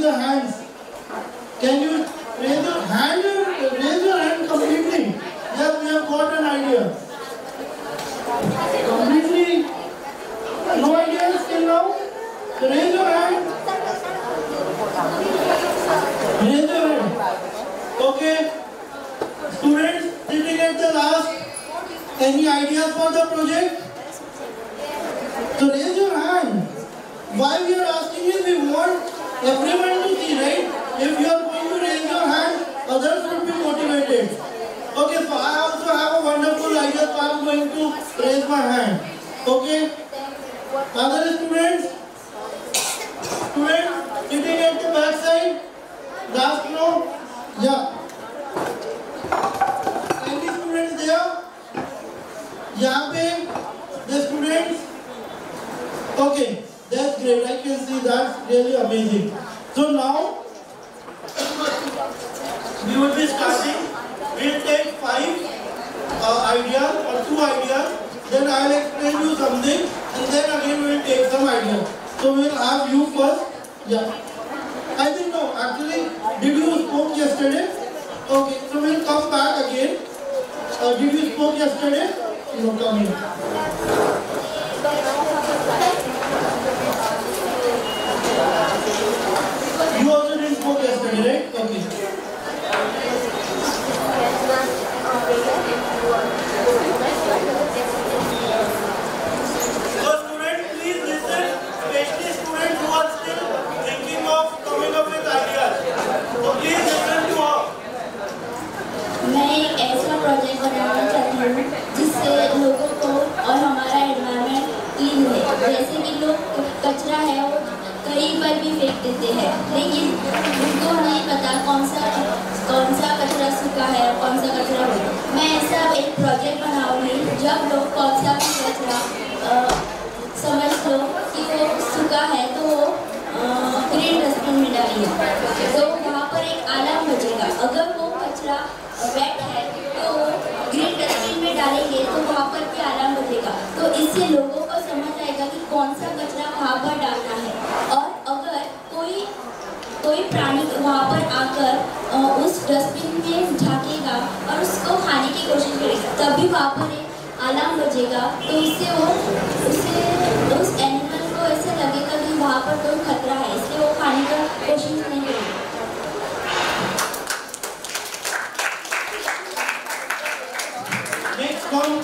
the hands. Can you raise your hand? Raise your hand completely. Yes, we have got an idea. Completely. No idea still now? So raise your hand. Raise your hand. Okay. Students sitting at the last. Any ideas for the project? So raise your hand. Why we are asking is we want everyone to see, right? If you are going to raise your hand, others will be motivated. Okay, so I also have a wonderful idea, so I am going to raise my hand. Okay? Other students? Students sitting at the back side? Last row? Yeah. Any students there? यहाँ पे the students? Okay, that's great. I can see that's really amazing. So now we will be starting. We'll take 5 ideas or 2 ideas. Then I'll explain you something, and then again we'll take some ideas. So we'll have you first. Yeah. I think no. Actually, did you spoke yesterday? Okay. So we'll come back again. Did you spoke yesterday? No, come here. You also didn't spoke yesterday, right? Okay. So students, please listen, especially students who are still thinking of coming up with ideas. So please listen to all. मैं एक ऐसा project बनाना चाहती हूँ जिससे लोगों को और हमारा एनवायरनमेंट क्लीन है। जैसे कि लोग कचरा है वो कहीं पर भी फेंक देते हैं, लेकिन उनको नहीं पता कौन सा कचरा सूखा है और कौन सा कचरा हो। मैं ऐसा एक प्रोजेक्ट बनाऊंगी जब लोग कौन सा भी कचरा समझ लो कि वो सूखा है तो वो ग्रीन डस्टबिन में डालिए, तो वहाँ पर एक अलार्म बजेगा। अगर वो कचरा वेट है तो ग्रीन डस्टबिन में डालेंगे तो वहाँ पर भी अलार्म बजेगा। तो इससे लोगों को समझ आएगा कि कौन सा कचरा वहाँ पर डालना है। और अगर कोई प्राणी वहाँ पर आकर उस डस्टबिन में झाँकेगा और उसको खाने की कोशिश करेगा, तभी वहाँ पर एक अलार्म बजेगा। तो उससे उस एनिमल को ऐसे लगेगा कि वहाँ पर कोई खतरा है, इसलिए वो खाने का कोशिश नहीं करेगा। Next one.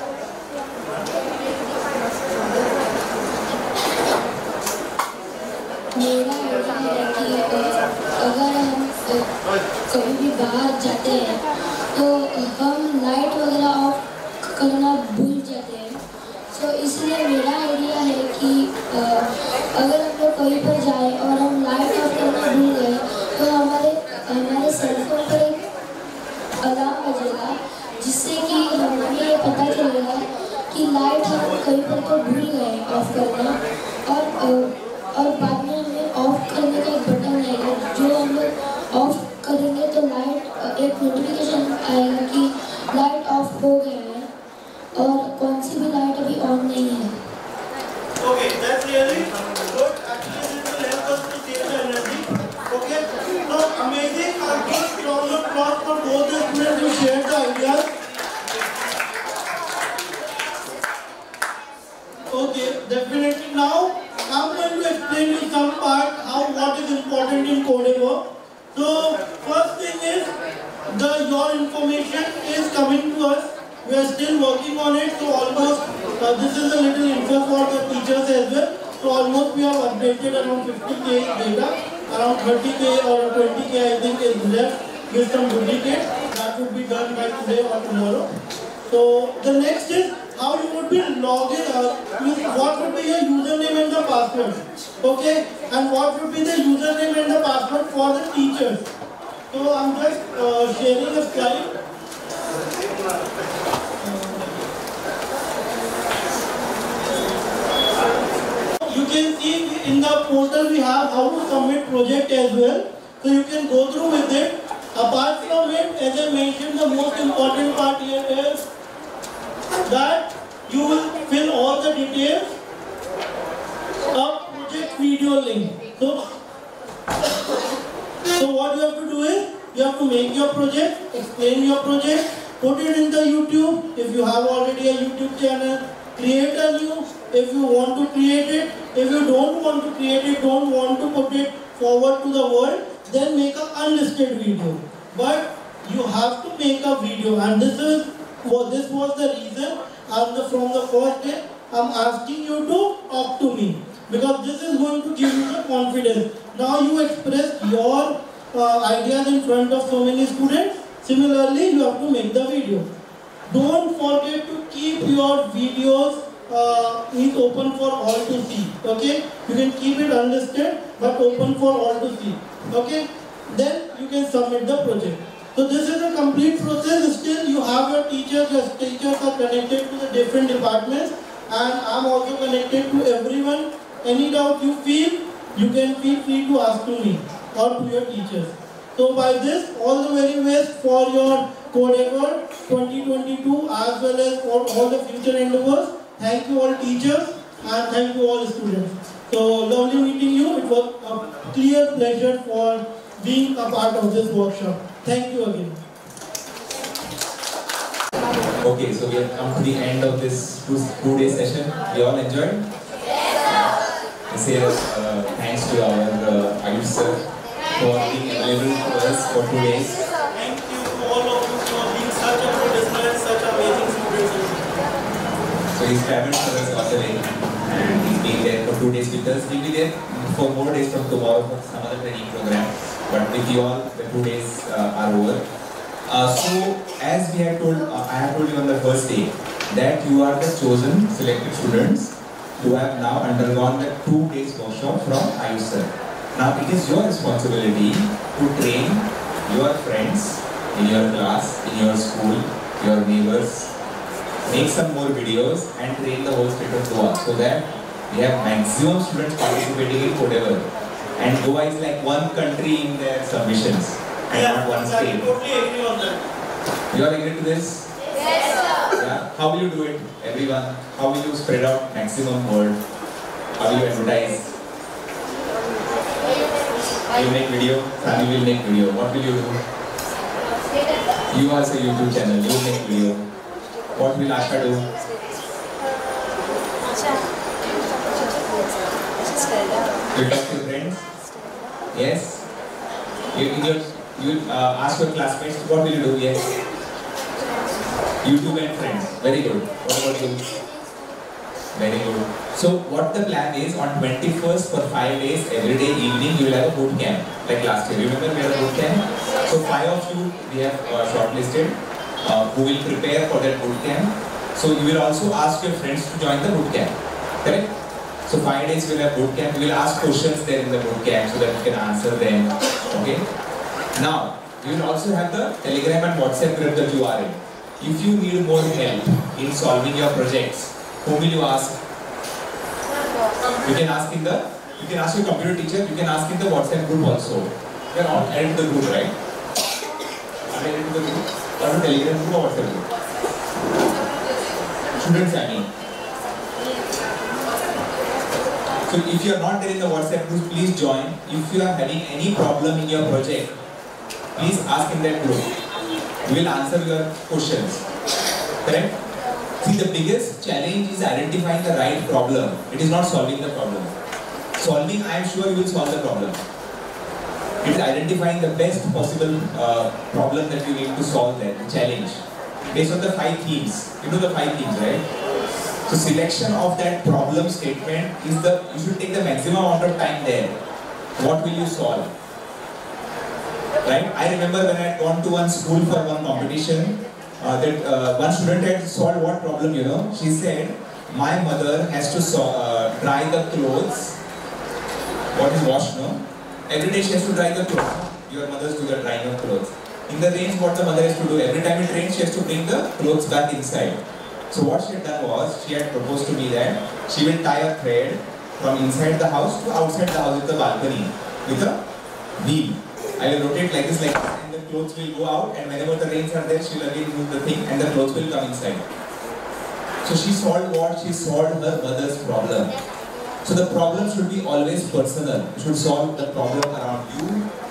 मेरा आइडिया है कि अगर हम कभी भी बाहर जाते हैं तो हम लाइट वगैरह ऑफ करना भूल जाते हैं। तो इसलिए मेरा आइडिया है कि अगर हम लोग कहीं पर जाएं और हम लाइट ऑफ करना भूल गए तो हमारे सेल फोन पर एक अलार्म बजेगा, जिससे कि हमें ये पता चलेगा कि लाइट हम कहीं पर तो भूल गए ऑफ करना। और बाद में हमें ऑफ करने का एक बटन आएगा, जो हम लोग ऑफ करेंगे तो लाइट एक नोटिफिकेशन आएगा कि लाइट ऑफ हो गया है और कौन सी भी लाइट अभी ऑन नहीं है। Okay, that's really good. Actually, this will help us to save the energy. Okay, so amazing. Good round of applause for both the students who shared the ideas. Okay, definitely. Now, I'm going to explain you some part what is important in coding work. So, first thing is your information is coming to us. We are still working on it. So almost this is a little info for the teachers as well. So almost we have updated around 50k data, around 30k or 20k I think is left with some duplicate. That would be done by today or tomorrow. So the next is how you would be logging what would be your username and the password. Okay, and what would be the username and the password for the teachers. So I'm just sharing a slide. You can see in the portal we have how to submit project as well. So you can go through with it. Apart from it, as I mentioned, the most important part here is that you will fill all the details of project video link. So So what you have to do is, you have to make your project, explain your project, put it in the YouTube. If you have already a YouTube channel, create a new. If you want to create it, if you don't want to create it, don't want to put it forward to the world, then make an unlisted video. But you have to make a video, and this was the reason. And from the first day, I'm asking you to talk to me, because this is going to give you the confidence. Now you express your ideas in front of so many students. Similarly, you have to make the video. Don't forget to keep your videos is open for all to see. Okay, you can keep it unlisted but open for all to see. Okay, then you can submit the project. So this is a complete process. Still you have your teachers. Your teachers are connected to the different departments, and I'm also connected to everyone. Any doubt you feel, you can feel free to ask to me or to your teachers. So by this, all the very best for your Codever 2022 as well as for all the future endeavors. Thank you all teachers and thank you all students. So lovely meeting you. It was a clear pleasure for being a part of this workshop. Thank you again. Okay, so we have come to the end of this two-day session. We all enjoyed? I say thanks to our Ayush sir for being available to us for 2 days. Thank you to all of you for being such a good listener, such amazing students. So he's traveled for us all the way and he's been there for 2 days with us. He'll be there for more days from tomorrow for some other training program. But with you all, the 2 days are over. So as we have told, I have told you on the first day that you are the chosen selected students who have now undergone the 2 days workshop from Ayush sir. Now it is your responsibility to train your friends in your class, in your school, your neighbors, make some more videos and train the whole state of Goa so that we have maximum students participating in Codever. And Goa is like one country in their submissions and not one state. I totally agree on that. You are agree to this? Yes, sir. Yeah. How will you do it, everyone? How will you spread out maximum word? How will you advertise? You make video, Sami will make video. What will you do? You have a YouTube channel, you will make video. What will Asha do? You talk to your friends? Yes? You ask your classmates, what will you do? Yes? YouTube and friends. Very good. What about you? Very good. So what the plan is, on 21st for 5 days, every day evening you will have a boot camp like last year. Remember we had a boot camp? So 5 of you we have shortlisted who will prepare for that boot camp. So you will also ask your friends to join the boot camp. Correct? So 5 days we will have boot camp. We will ask questions there in the boot camp so that you can answer them. Okay? Now, you will also have the Telegram and WhatsApp group that you are in. If you need more help in solving your projects, whom will you ask? You can ask your computer teacher, you can ask in the WhatsApp group also. You are all added to the group, right? Are added to the group? Or to Telegram group or WhatsApp group? Students, I mean. So if you are not there in the WhatsApp group, please join. If you are having any problem in your project, please ask in that group. We will answer your questions. Correct? See, the biggest challenge is identifying the right problem. It is not solving the problem. Solving, I am sure you will solve the problem. It is identifying the best possible problem that you need to solve there, the challenge. Based on the 5 themes. You know the 5 themes, right? So selection of that problem statement is you should take the maximum amount of time there. What will you solve? Right? I remember when I had gone to one school for one competition, that one student had solved what problem, you know? She said, my mother has to dry the clothes. What is wash, no? Every day she has to dry the clothes. Your mothers do the drying of clothes. In the rains, what the mother has to do, every time it rains, she has to bring the clothes back inside. So what she had done was, she had proposed to me that she will tie a thread from inside the house to outside the house with the balcony with a wheel. I will rotate like this, and the clothes will go out, and whenever the rains are there, she will again move the thing and the clothes will come inside. So she solved what? She solved her mother's problem. So the problem should be always personal. You should solve the problem around you,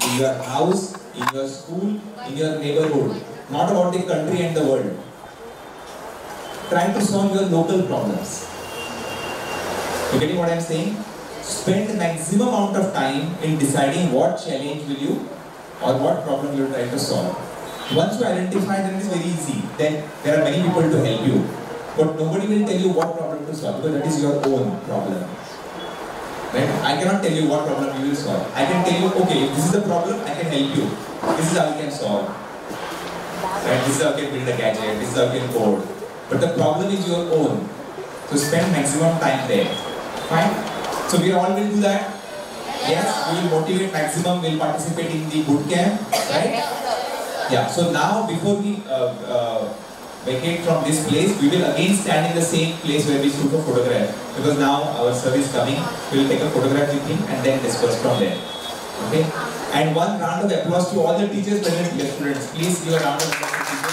in your house, in your school, in your neighborhood, not about the country and the world. Try to solve your local problems. You getting what I am saying? Spend maximum amount of time in deciding what challenge will you or what problem you will try to solve. Once you identify, then it is very easy. Then there are many people to help you. But nobody will tell you what problem to solve because that is your own problem. Right? I cannot tell you what problem you will solve. I can tell you, okay, if this is the problem, I can help you. This is how you can solve. Right? This is how you can build a gadget. This is how you can code. But the problem is your own. So spend maximum time there. Fine? So we all will do that. Yes, we will motivate maximum, we will participate in the boot camp. Right? Yeah, so now before we vacate from this place, we will again stand in the same place where we shoot a photograph. Because now our sir is coming, we will take a photograph with him and then disperse from there. Okay? And one round of applause to all the teachers present here, students. Please give a round of applause to teachers.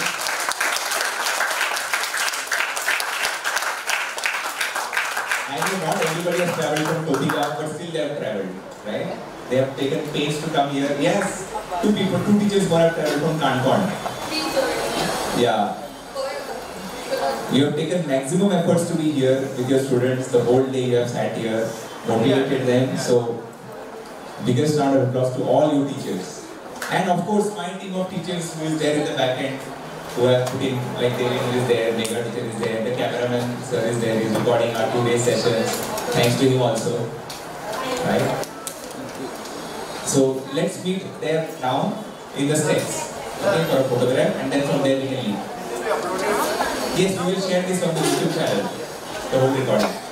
I know not everybody has travelled from Totika, but still they have travelled, right? They have taken pains to come here. Yes, two teachers who have travelled from Kanpon. Yeah. You have taken maximum efforts to be here with your students. The whole day you have sat here, motivated them. So, biggest round of applause to all you teachers. And of course, my team of teachers who is there in the back end, who have put in, like Devendra is there, Megha teacher is there, the cameraman sir is there, he is recording our 2-day sessions. Thanks to him also. Right? So let's meet there now in the steps. Okay, for a photograph, and then from there we can leave. Yes, we will share this on the YouTube channel, the whole recording.